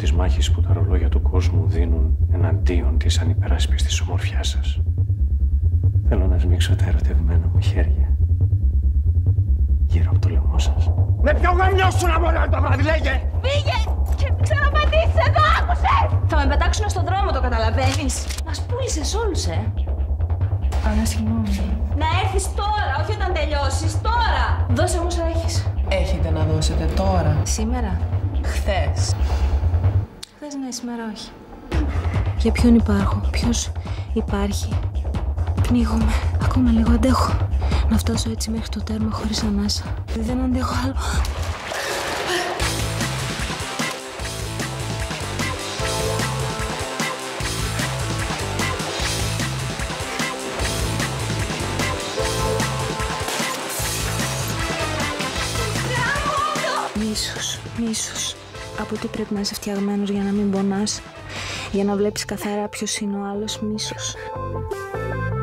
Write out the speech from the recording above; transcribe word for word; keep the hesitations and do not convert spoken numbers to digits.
της μάχης που τα ρολόγια του κόσμου δίνουν εναντίον της ανυπεράσπιστης ομορφιάς σας. Θέλω να σμίξω τα ερωτευμένα μου χέρια γύρω από το λαιμό σας. Με ποιο γαμιό σου να μπορεί το βράδυ, λέγε! Φύγε και μην ξαναπατήσεις εδώ, άκουσες! Θα με πετάξουν στον δρόμο, το καταλαβαίνεις? Μας πούλησες όλους, ε! Άρα, συγγνώμη. Να έρθεις τώρα, όχι όταν τελειώσεις, τώρα! Δώσε μου όσο έχεις. Έχετε να δώσετε τώρα. Σήμερα. Χθες. Χθες ναι, σήμερα όχι. Για ποιον υπάρχω, ποιος υπάρχει? Πνίγομαι. Ακόμα λίγο αντέχω. Να φτάσω έτσι μέχρι το τέρμα χωρίς ανάσα. Δεν αντέχω άλλο. Μίσος, μίσος. Από τι πρέπει να είσαι φτιαγμένος για να μην πονάς? Για να βλέπεις καθαρά ποιος είναι ο άλλος? Μίσος.